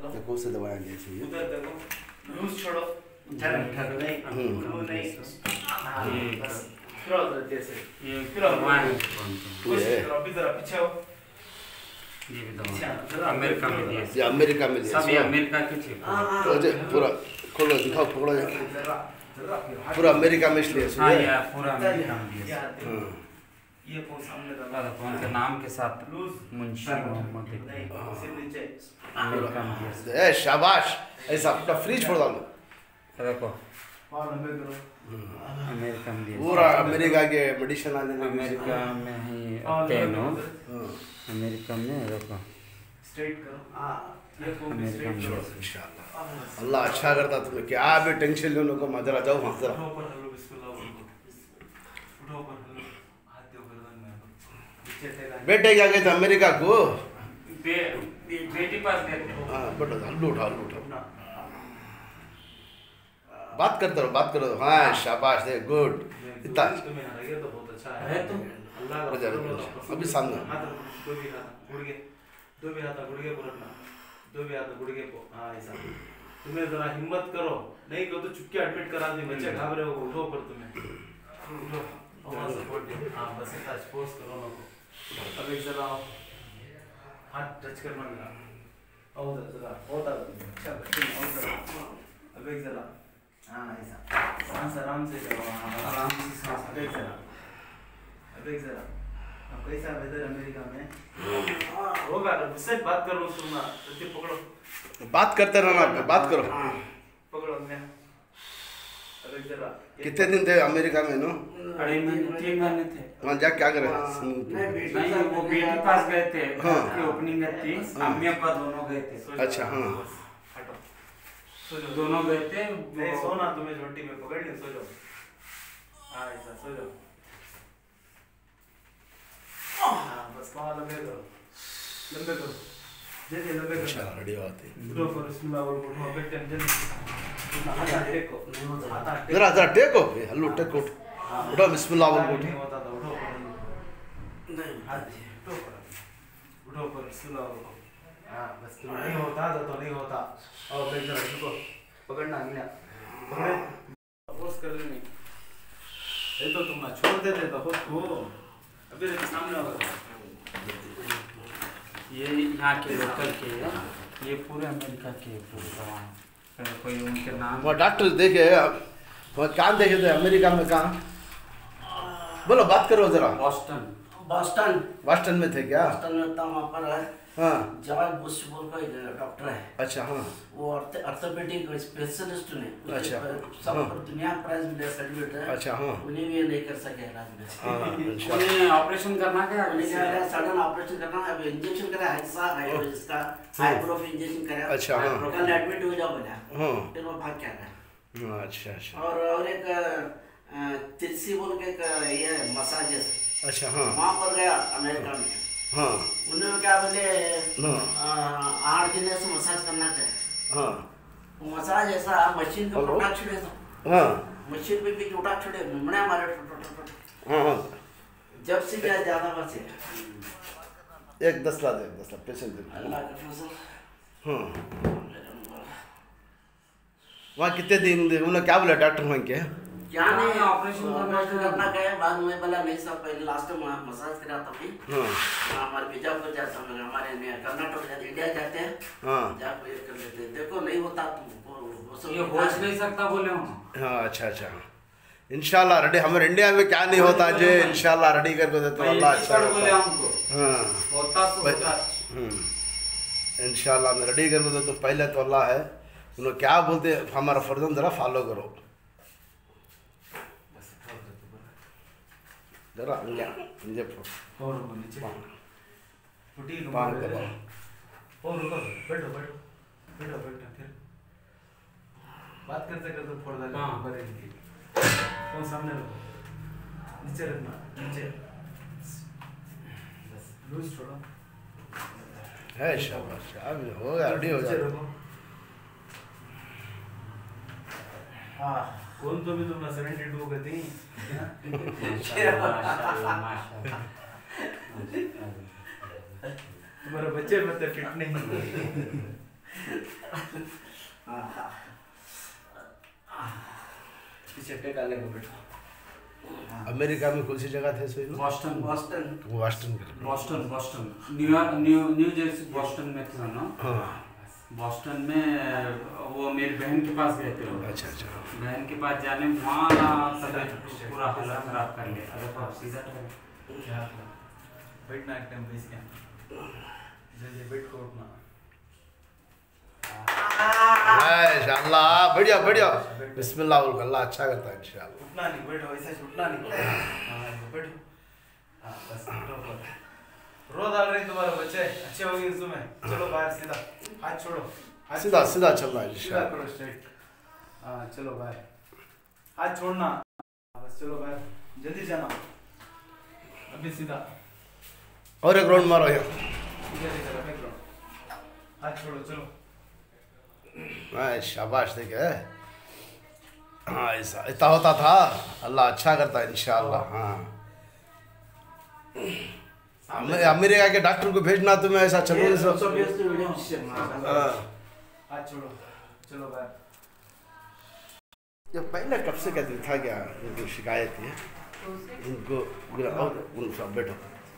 तो कौन सी दवाएं ले चाहिए? उधर देखो, लूज छोड़ो, नहीं, बस फिर उधर जैसे ये फिर अभी जरा पीछे हो। ये भी दवा अमेरिका में दिए, ये अमेरिका में दिए, सब ये अमेरिका के थे। तो जो पूरा खोलो दिखाओ पूरा पूरा अमेरिका में इसलिए हाँ ये पूरा अमेरिका में दिए। ये कौन सामने डाला? कौन के नाम के साथ लूज मुंशी मोहम्मद नहीं, सिर नीचे अमेरिका में दिए। ए शाबाश, ऐसा अपना फ्रिज छोड़ डालो। देखो और लंबे करो। अमेरिका में दिए, पूरा अमेरिका के मेडिसिन आने लगे। अमेरिका में है तेनो, अमेरिका में देखो स्ट्रेट करो। ये कौन अमेरिका में स्ट्रेट इंशाल्लाह अल्लाह अच्छा करता तुम्हें, क्या भी टेंशन लो को मजरा जाओ वहाँ जरा। उठो पर हल्लो, बिस्मिल्लाह बोलो। उठो पर हल्लो, हाथ दो गर्दन में। नीचे तेरा बेटे क्या कहते अमेरिका को? बेटी पास देते। हाँ बेटा हल्लू उठा अपना बात करते रहो, बात करो। हाँ शाबाश दे, गुड। इतना तुम्हें हराइए तो बहुत अच्छा है तो अल्लाह का अभी सामने हाथ दो भी हाथ गुड़गे, दो भी हाथ गुड़गे को रखना, दो भी हाथ गुड़गे को। हाँ ऐसा तुम्हें जरा हिम्मत करो, नहीं करो तो चुपके एडमिट करा दे, बच्चे घाबरे हो। उठो पर तुम्हें उठो, आवाज सपोर्ट दे। हाँ बस ऐसा स्पोर्ट्स करो ना को। अब एक जरा हाथ टच करना मेरा और जरा होता अच्छा बच्चे और जरा। अब एक जरा हाँ ऐसा सांस आराम से करो। हाँ आराम से सांस। अब एक जरा, अब एक जरा। अब कैसा वेदर अमेरिका में? होगा उससे बात करो, सुनना तो पकड़ो, बात करते रहना, बात करो। पकड़ो मैं। अब एक जरा कितने दिन थे अमेरिका में? नो 3 महीने थे वहाँ जा क्या करे? नहीं, वो बेटी पास गए थे। हाँ। की ओपनिंग थी, अम्मी अब्बा दोनों गए थे। अच्छा हाँ हटो, सो जाओ। दोनों गए थे। नहीं सोना, तुम्हें झोंटी में पकड़ ले, सो जाओ। हाँ ऐसा सो जाओ। हाँ बस पाँव लंबे करो, लंबे करो, जल्दी लंबे करो। अच्छा रेडी होती उठो पर बिस्मिल्लाह बोलो, उठो अब जल्दी। हाथ टेको, हाथ टेको। जरा जरा टेको, हल्लू टेको, उठो बिस्मिल्लाह बोल उठो। नहीं होता था, उठो नहीं हाथ उठो पर, उठो पर बिस्मिल्लाह बोलो। हाँ बस तुम नहीं होता तो नहीं होता। और बैठ जरा, रुको, पकड़ना अंगलियां, पकड़े, फोर्स कर लेनी। ये तो तुम ना छोड़ देते तो खुद को। अभी देखो सामने होगा। ये यहाँ के लोकल के हैं, ये पूरे अमेरिका के पूरे दवा। कोई उनके नाम वो डॉक्टर देखे वो कहाँ देखे थे अमेरिका में? कहाँ बोलो, बात करो जरा। बॉस्टन वास्टन में थे क्या? बॉस्टन में था, वहाँ पर है हाँ जॉर्ज बुश बोल का एक डॉक्टर है। अच्छा हाँ वो ऑर्थोपेडिक स्पेशलिस्ट ने अच्छा, सब हाँ। पर दुनिया प्राइज मिले सर्टिफिकेट है। अच्छा हाँ उन्हें भी ये नहीं कर सके इलाज में। हाँ अच्छा उन्हें ऑपरेशन करना क्या? उन्हें क्या है, सडन ऑपरेशन करना है। अब इंजेक्शन करा है, इसका हाइड्रो इंजेक्शन करा। अच्छा, हाँ। कल एडमिट हो जाओ बोला, हाँ फिर वो भाग क्या है। हाँ, अच्छा अच्छा और एक तिरसी बोल के एक ये मसाज है, अच्छा हाँ वहाँ पर गया अमेरिका में। हाँ उन्होंने क्या बोले, हाँ 8 दिन से मसाज करना है। हाँ मसाज ऐसा मशीन के हेलो? उठा छुड़े तो हाँ मशीन पे भी उठा छुड़े मुमड़े मारे हाँ हाँ जब से क्या ज्यादा बचे। एक 10 ला दे, 10 ला पेशेंट दे। अल्लाह का फजल। हाँ वहाँ कितने दिन उन्होंने क्या बोला डॉक्टर वहाँ के? क्या नहीं ऑपरेशन करना गया, बाद में बोला नहीं साहब, पहले लास्ट टाइम मसाज करा था भी। हाँ हमारे बीजापुर जाते हैं, हमारे कर्नाटक जाते, इंडिया जाते हैं, हाँ जाकर ये कर लेते हैं। देखो नहीं होता तो ये होश नहीं सकता बोले हूँ। हाँ अच्छा अच्छा इंशाल्लाह रेडी। हमारे इंडिया में क्या नहीं होता जे इंशाल्लाह रेडी करके देते हो, अल्लाह अच्छा बोले करता। हमको हाँ होता तो होता। इंशाल्लाह मैं रेडी करके देता हूँ। पहले तो अल्लाह है, उन्होंने क्या बोलते हमारा फर्जन जरा फॉलो करो जरा। मुझे और नीचे फुटी पान करो। और रुको, बैठो बैठो बैठो बैठो, फिर बात करते करते फोड़ डाले। हाँ। बरेंगे कौन सामने रखो, नीचे रखना, नीचे बस लूज छोड़ो। है शाबाश, अब हो गया रेडी हो नीचे जाए। रखो। हाँ कौन तो भी तुम 72 गति। तुम्हारे बच्चे मतलब फिट नहीं। पीछे टेका ले बेटा। अमेरिका में कौन सी जगह थे सोई Boston Washington Boston New York New Jersey Boston में था ना। हाँ बॉस्टन में वो मेरी बहन के पास गए थे वो। अच्छा अच्छा बहन के पास जाने में वहाँ तबीयत पूरा हालत खराब कर लिया। अरे तो सीधा क्या बैठना एक टाइम बेस क्या जल्दी बैठ को उठना। माशाअल्लाह बढ़िया बढ़िया बिस्मिल्लाह बोल अल्लाह अच्छा करता है इंशाल्लाह। उठना नहीं बैठो ऐसे उठना नहीं। हाँ बैठो। हाँ बस बैठो। रो डाल रहे तुम्हारे बच्चे अच्छे हो गए तुम्हें। चलो बाहर सीधा हाथ छोड़ो। सीधा सीधा चल रहा है सीधा इंशाल्लाह। करो स्ट्रेट। हाँ चलो बाहर हाथ छोड़ना। बस चलो बाहर जल्दी जाना अभी सीधा। और एक राउंड मारो यहाँ। सीधा सीधा बैक लो हाथ छोड़ो चलो। शाबाश देखे हाँ ऐसा इतना होता था अल्लाह अच्छा करता है इंशाल्लाह। हाँ अमेरिका के डॉक्टर को भेजना तुम्हें ऐसा चलो हाथ छोड़ो चलो बाहर। ये पहले कब से कहते था क्या इनको शिकायत है इनको उन सब बैठो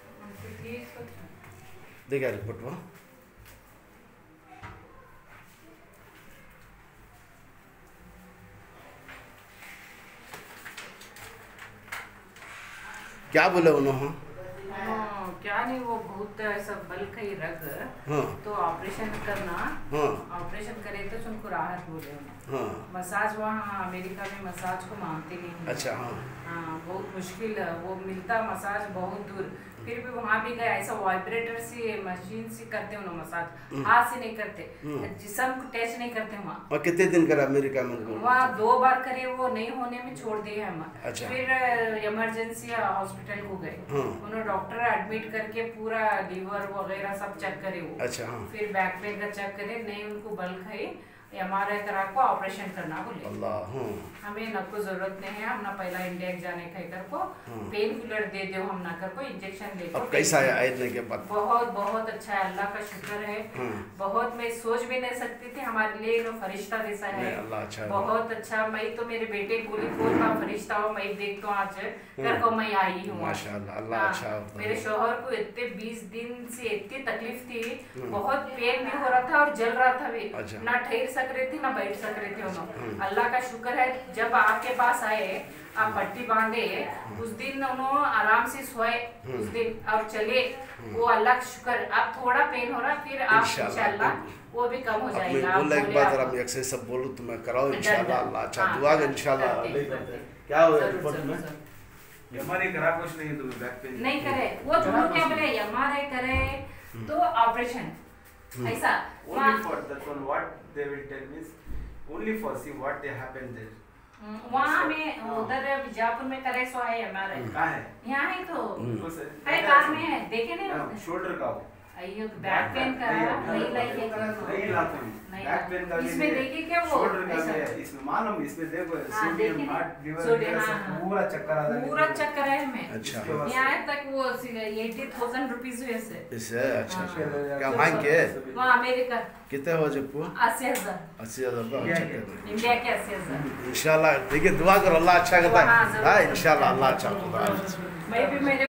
देखा रिपोर्ट वहाँ क्या बोले उन्होंने क्या नहीं वो बहुत ऐसा बल का ही रग हाँ तो ऑपरेशन करना हाँ ऑपरेशन करे तो उनको राहत बोले उन्हें। हाँ मसाज वहाँ अमेरिका में मसाज को मानते नहीं हैं। अच्छा हाँ हाँ बहुत मुश्किल है वो मिलता मसाज बहुत दूर। फिर भी वहाँ भी गए ऐसा वाइब्रेटर से मशीन से करते हैं मसाज हाथ से नहीं करते जिस्म को टच नहीं करते वहाँ। और कितने दिन करा अमेरिका में वहाँ 2 बार करे वो नहीं होने में छोड़ दिए हम। अच्छा। फिर इमरजेंसी हॉस्पिटल को गए हाँ। उन्होंने डॉक्टर एडमिट करके पूरा लीवर वगैरह सब चेक करे वो। अच्छा हाँ फिर बैक पेन का चेक करे नहीं उनको बल खाई MRI करा को ऑपरेशन करना बोले। अल्लाह हाँ हमें न को जरूरत नहीं है हम ना पहला इंडिया जाने का कर को पेन किलर दे दो हम ना कर को इंजेक्शन ले अब कैसा है आने के बाद बहुत बहुत अच्छा है अल्लाह का शुक्र है। बहुत मैं सोच भी नहीं सकती थी हमारे लिए तो फरिश्ता जैसा है। अल्लाह अच्छा है बहुत अच्छा मैं तो मेरे बेटे बोली कौन का फरिश्ता हो मैं देखता हूँ आज घर को मैं आई हूँ। माशाल्लाह अल्लाह अच्छा होता है। मेरे शोहर को इतने 20 दिन से इतनी तकलीफ थी बहुत पेन भी हो रहा था और जल रहा था भी अच्छा। ना ठहर सक रहे थे ना बैठ सक रहे थे उन्होंने। अल्लाह का शुक्र है जब आपके पास आए आप पट्टी बांधे उस दिन उन्होंने आराम से सोए उस दिन और चले वो अल्लाह का शुक्र। अब थोड़ा पेन हो रहा फिर आप इंशाल्लाह वो भी कम हो जाएगा। बोला एक बात अगर मैं अक्सर सब बोलूं तो मैं कराओ इंशाल्लाह अल्लाह अच्छा दुआ कर इंशाल्लाह। क्या हुआ रिपोर्ट में हमारी खराब कुछ नहीं तुम्हें बैक पेन नहीं करे वो दोनों क्या बोले MRI करे तो ऑपरेशन ऐसा only for that one what they will tell me is only for see what they happen there। वहाँ में उधर बीजापुर में करे सो है MRI कहाँ है यहाँ है तो उस है कार में है देखे नहीं शोल्डर का अयो बैक पेन का नहीं लाइए नहीं लाते बैक पेन का इसमें देखिए क्या वो शोल्डर का भी है इसमें मालूम इसमें देखो सोडियम हार्ट लिवर पूरा चक्कर आता है पूरा चक्कर है हमें। अच्छा यहाँ तक वो 80,000 रुपीज हुए से इसे अच्छा क्या मांग के वहाँ अमेरिका कितने हो जब 80,000 80,000 अच्छा कर इंडिया के 80,000 इंशाल्लाह देखिए दुआ करो अल्लाह अच्छा करता है हाँ इंशाल्लाह अल्लाह अच्छा करता है। मैं भी मेरे